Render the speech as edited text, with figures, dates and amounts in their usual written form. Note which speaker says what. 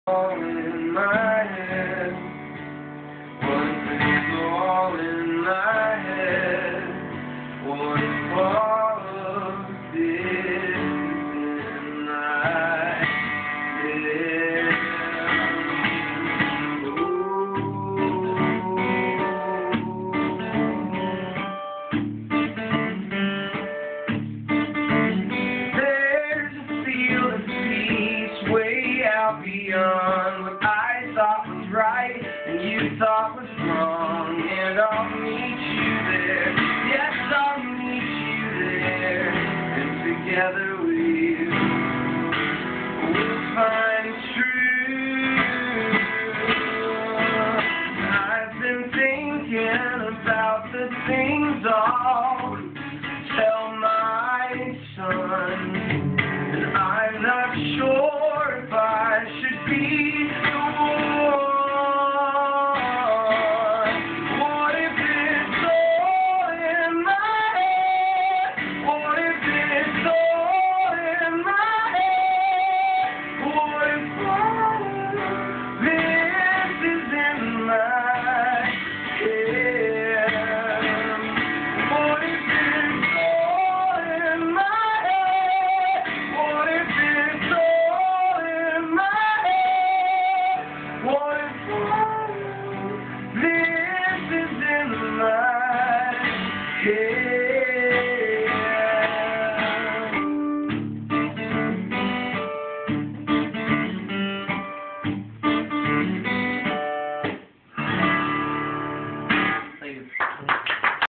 Speaker 1: all in my head. One thing's all in my head. One part of this in my head. There's a field of peace way out beyond